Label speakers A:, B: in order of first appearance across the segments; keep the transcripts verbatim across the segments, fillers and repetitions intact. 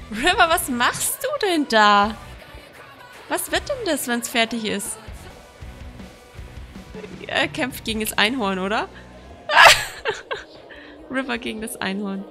A: River, was machst du denn da? Was wird denn das, wenn es fertig ist? Er kämpft gegen das Einhorn, oder? River gegen das Einhorn.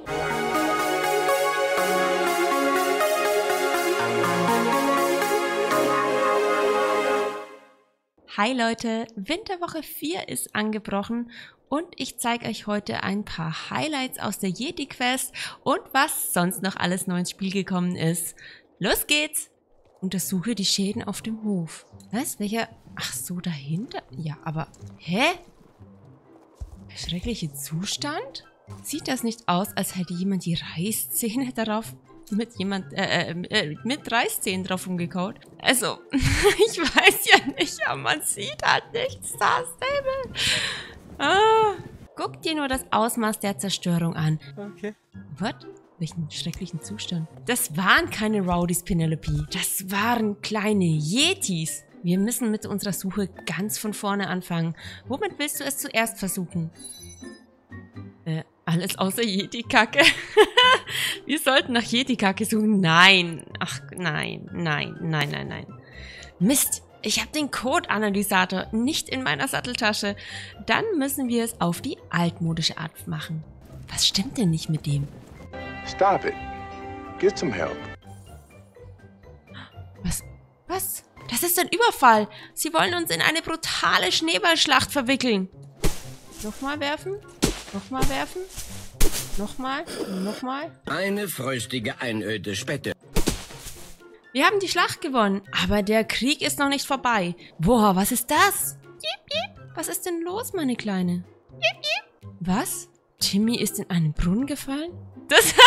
A: Hi Leute, Winterwoche vier ist angebrochen und ich zeige euch heute ein paar Highlights aus der Yeti-Quest und was sonst noch alles neu ins Spiel gekommen ist. Los geht's! Untersuche die Schäden auf dem Hof. Was? Welcher? Ach so, dahinter? Ja, aber... Hä? Der schreckliche Zustand? Sieht das nicht aus, als hätte jemand die Reißzähne darauf... mit jemand... Äh, äh, mit Reißzähnen drauf umgekaut? Also, ich weiß ja nicht, aber man sieht halt nichts. Das Himmel. Ah, guck dir nur das Ausmaß der Zerstörung an.
B: Okay.
A: Was? Welchen schrecklichen Zustand? Das waren keine Rowdies, Penelope. Das waren kleine Yetis. Wir müssen mit unserer Suche ganz von vorne anfangen. Womit willst du es zuerst versuchen? Äh, alles außer Yeti-Kacke. Wir sollten nach Yeti-Kacke suchen. Nein. Ach, nein, nein, nein, nein, nein. Mist. Ich habe den Code-Analysator nicht in meiner Satteltasche. Dann müssen wir es auf die altmodische Art machen. Was stimmt denn nicht mit dem?
C: Stop it. Get some help.
A: Was? Was? Das ist ein Überfall. Sie wollen uns in eine brutale Schneeballschlacht verwickeln. Nochmal werfen. Nochmal werfen. Nochmal. Nochmal.
D: Eine fröstige Einöde später.
A: Wir haben die Schlacht gewonnen, aber der Krieg ist noch nicht vorbei. Boah, was ist das? Jip, jip. Was ist denn los, meine Kleine? Jip, jip. Was? Timmy ist in einen Brunnen gefallen? Das ist...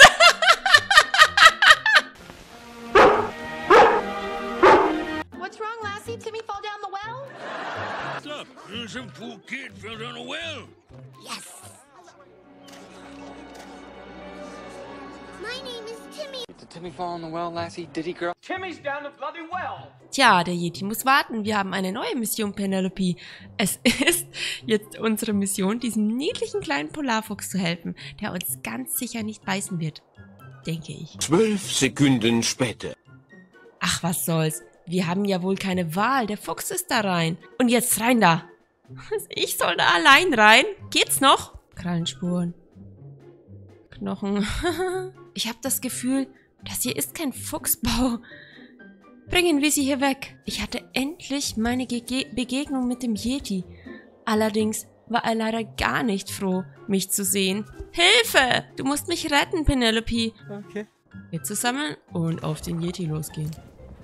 E: What's wrong, Lassie? Timmy fall down the well?
D: Stop! Some poor kid fell down a well.
E: Yes. My name is Timmy.
B: Did Timmy fall in the well, Lassie? Did he, girl?
F: Timmy's down the bloody well.
A: Tja, der Yeti muss warten. Wir haben eine neue Mission, Penelope. Es ist jetzt unsere Mission, diesem niedlichen kleinen Polarfuchs zu helfen, der uns ganz sicher nicht beißen wird. Denke ich.
D: Zwölf Sekunden später.
A: Ach, was soll's. Wir haben ja wohl keine Wahl. Der Fuchs ist da rein. Und jetzt rein da. Ich soll da allein rein? Geht's noch? Krallenspuren. Knochen. Ich habe das Gefühl, das hier ist kein Fuchsbau. Bringen wir sie hier weg. Ich hatte endlich meine Ge Begegnung mit dem Yeti. Allerdings war er leider gar nicht froh, mich zu sehen. Hilfe! Du musst mich retten, Penelope.
B: Okay.
A: Wir zusammen und auf den Yeti losgehen.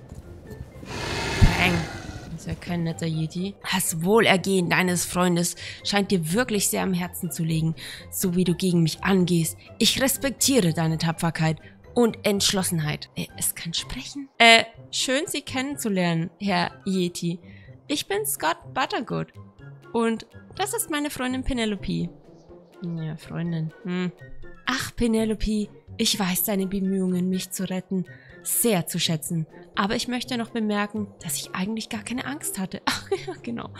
A: Bang. Das ist ja kein netter Yeti. Das Wohlergehen deines Freundes scheint dir wirklich sehr am Herzen zu liegen, so wie du gegen mich angehst. Ich respektiere deine Tapferkeit und Entschlossenheit. Äh, es kann sprechen. Äh, schön Sie kennenzulernen, Herr Yeti. Ich bin Scott Buttergood. Und das ist meine Freundin Penelope. Ja, Freundin. Hm. Ach, Penelope, ich weiß deine Bemühungen, mich zu retten, sehr zu schätzen. Aber ich möchte noch bemerken, dass ich eigentlich gar keine Angst hatte. Ach, ja, genau.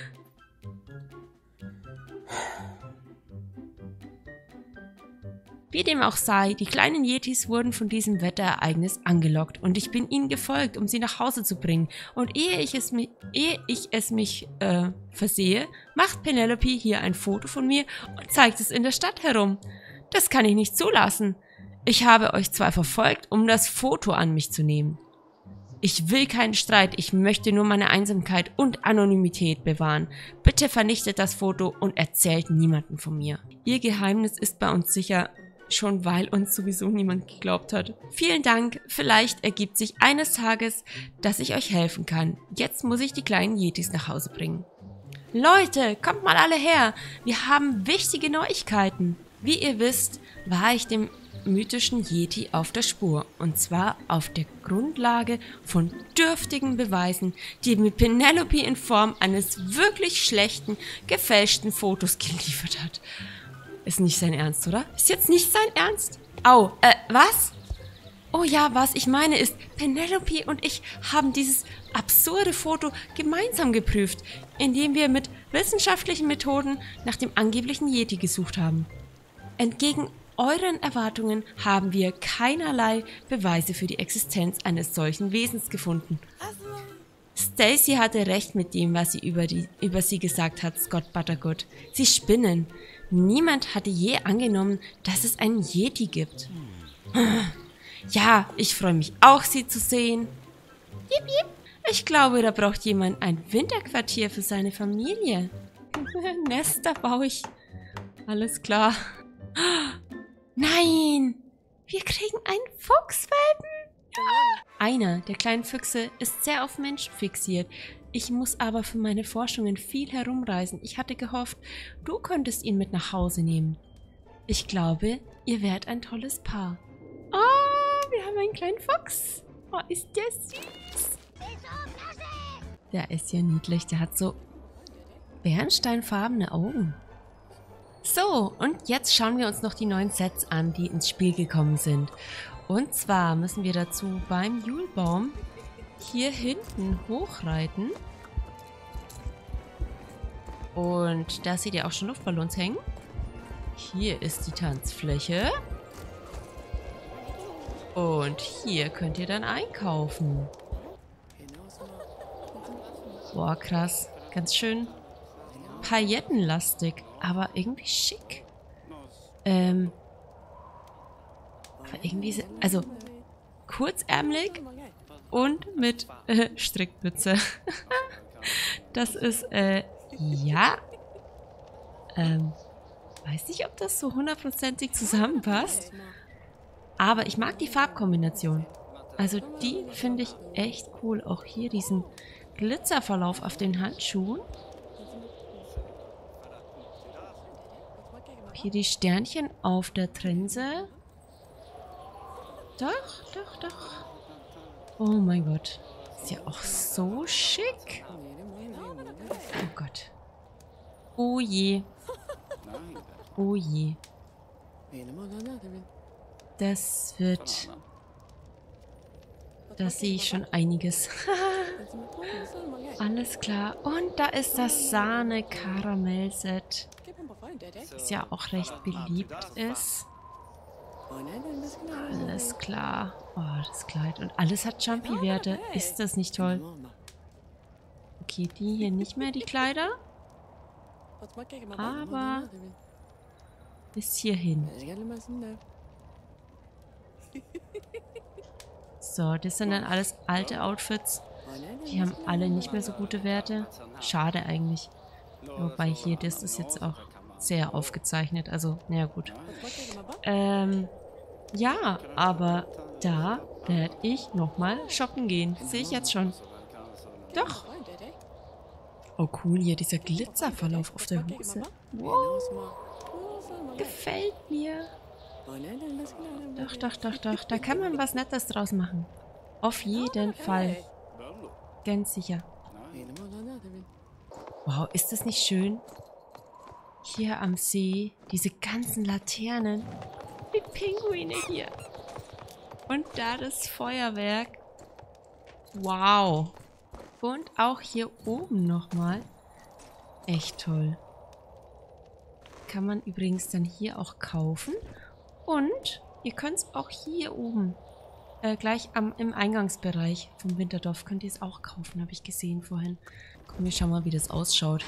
A: Wie dem auch sei, die kleinen Yetis wurden von diesem Wetterereignis angelockt und ich bin ihnen gefolgt, um sie nach Hause zu bringen. Und ehe ich es, mi ehe ich es mich äh, versehe, macht Penelope hier ein Foto von mir und zeigt es in der Stadt herum. Das kann ich nicht zulassen. Ich habe euch zwar verfolgt, um das Foto an mich zu nehmen. Ich will keinen Streit, ich möchte nur meine Einsamkeit und Anonymität bewahren. Bitte vernichtet das Foto und erzählt niemandem von mir. Ihr Geheimnis ist bei uns sicher, schon weil uns sowieso niemand geglaubt hat. Vielen Dank, vielleicht ergibt sich eines Tages, dass ich euch helfen kann. Jetzt muss ich die kleinen Yetis nach Hause bringen. Leute, kommt mal alle her, wir haben wichtige Neuigkeiten. Wie ihr wisst, war ich dem mythischen Yeti auf der Spur. Und zwar auf der Grundlage von dürftigen Beweisen, die mir Penelope in Form eines wirklich schlechten, gefälschten Fotos geliefert hat. Ist nicht sein Ernst, oder? Ist jetzt nicht sein Ernst? Au, äh, was? Oh ja, was ich meine ist, Penelope und ich haben dieses absurde Foto gemeinsam geprüft, indem wir mit wissenschaftlichen Methoden nach dem angeblichen Yeti gesucht haben. Entgegen euren Erwartungen haben wir keinerlei Beweise für die Existenz eines solchen Wesens gefunden. Stacy hatte recht mit dem, was sie über, die, über sie gesagt hat, Scott Buttergood. Sie spinnen. Niemand hatte je angenommen, dass es einen Yeti gibt. Ja, ich freue mich auch, sie zu sehen. Jip, jip. Ich glaube, da braucht jemand ein Winterquartier für seine Familie. Nester baue ich. Alles klar. Nein! Wir kriegen einen Fuchswelpen! Ja. Einer der kleinen Füchse ist sehr auf Menschen fixiert. Ich muss aber für meine Forschungen viel herumreisen. Ich hatte gehofft, du könntest ihn mit nach Hause nehmen. Ich glaube, ihr wärt ein tolles Paar. Oh, wir haben einen kleinen Fuchs. Oh, ist der süß. Der ist ja niedlich. Der hat so bernsteinfarbene Augen. So, und jetzt schauen wir uns noch die neuen Sets an, die ins Spiel gekommen sind. Und zwar müssen wir dazu beim Julbaum hier hinten hochreiten. Und da seht ihr auch schon Luftballons hängen. Hier ist die Tanzfläche. Und hier könnt ihr dann einkaufen. Boah, krass. Ganz schön paillettenlastig, aber irgendwie schick. Ähm. Aber irgendwie, also kurzärmelig und mit äh, Strickmütze. Das ist, äh, ja. Ähm, weiß nicht, ob das so hundertprozentig zusammenpasst. Aber ich mag die Farbkombination. Also die finde ich echt cool. Auch hier diesen Glitzerverlauf auf den Handschuhen. Hier die Sternchen auf der Trense. Doch, doch, doch. Oh mein Gott. Ist ja auch so schick. Oh Gott. Oh je. Oh je. Das wird... Da sehe ich schon einiges. Alles klar. Und da ist das Sahne-Karamell-Set. Das ja auch recht beliebt ist. Alles klar. Oh, das Kleid. Und alles hat Jumpy-Werte. Ist das nicht toll? Okay, die hier nicht mehr, die Kleider. Aber bis hierhin. So, das sind dann alles alte Outfits. Die haben alle nicht mehr so gute Werte. Schade eigentlich. Wobei hier, das ist jetzt auch sehr aufgezeichnet. Also, naja gut. Ähm, ja, aber da werde ich nochmal shoppen gehen. Sehe ich jetzt schon. Doch. Oh cool, hier dieser Glitzerverlauf auf der Hose. Wow. Gefällt mir. Doch, doch, doch, doch. Da kann man was Nettes draus machen. Auf jeden Fall. Ganz sicher. Wow, ist das nicht schön? Hier am See, diese ganzen Laternen. Die Pinguine hier. Und da das Feuerwerk. Wow. Und auch hier oben nochmal. Echt toll. Kann man übrigens dann hier auch kaufen. Und ihr könnt es auch hier oben, äh, gleich am, im Eingangsbereich vom Winterdorf, könnt ihr es auch kaufen, habe ich gesehen vorhin. Komm, wir schauen mal, wie das ausschaut.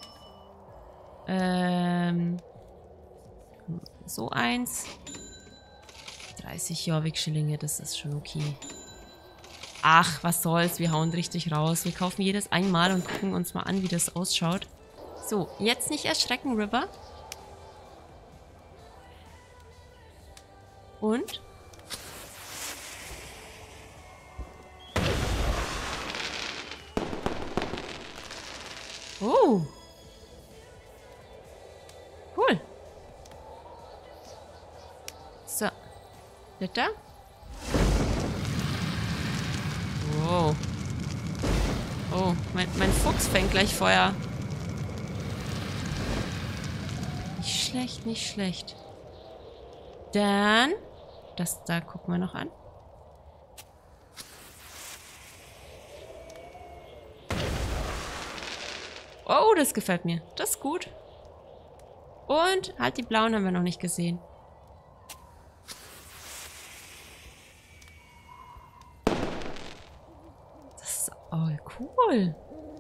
A: Ähm, so eins. dreißig Jorvik-Schillinge, das ist schon okay. Ach, was soll's, wir hauen richtig raus. Wir kaufen jedes einmal und gucken uns mal an, wie das ausschaut. So, jetzt nicht erschrecken, River. Und? Oh. Cool. So. Bitte? Wow. Oh, mein, mein Fuchs fängt gleich Feuer. Nicht schlecht, nicht schlecht. Dann... Das da gucken wir noch an. Oh, das gefällt mir. Das ist gut. Und halt die blauen haben wir noch nicht gesehen. cool.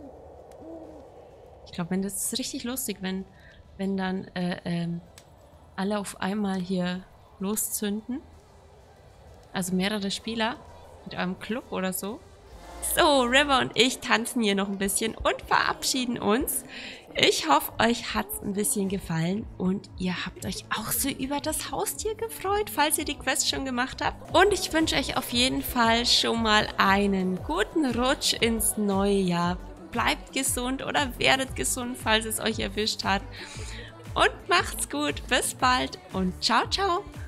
A: Ich glaube, wenn das ist richtig lustig, wenn, wenn dann äh, ähm, alle auf einmal hier loszünden. Also mehrere Spieler mit einem Club oder so. So, River und ich tanzen hier noch ein bisschen und verabschieden uns. Ich hoffe, euch hat es ein bisschen gefallen und ihr habt euch auch so über das Haustier gefreut, falls ihr die Quest schon gemacht habt. Und ich wünsche euch auf jeden Fall schon mal einen guten Rutsch ins neue Jahr. Bleibt gesund oder werdet gesund, falls es euch erwischt hat. Und macht's gut. Bis bald und ciao, ciao.